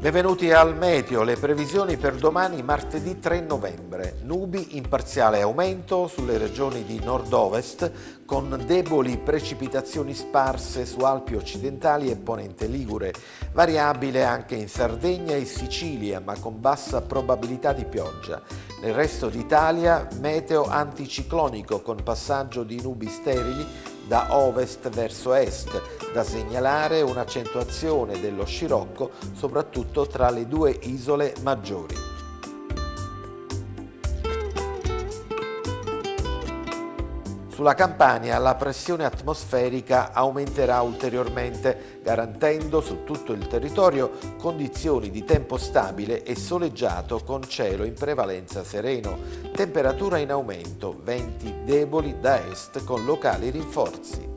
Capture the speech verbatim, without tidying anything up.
Benvenuti al Meteo, le previsioni per domani martedì tre novembre. Nubi in parziale aumento sulle regioni di nord-ovest con deboli precipitazioni sparse su Alpi occidentali e Ponente Ligure, variabile anche in Sardegna e Sicilia ma con bassa probabilità di pioggia. Nel resto d'Italia meteo anticiclonico con passaggio di nubi sterili da ovest verso est, da segnalare un'accentuazione dello scirocco soprattutto tra le due isole maggiori. Sulla Campania la pressione atmosferica aumenterà ulteriormente, garantendo su tutto il territorio condizioni di tempo stabile e soleggiato con cielo in prevalenza sereno, temperatura in aumento, venti deboli da est con locali rinforzi.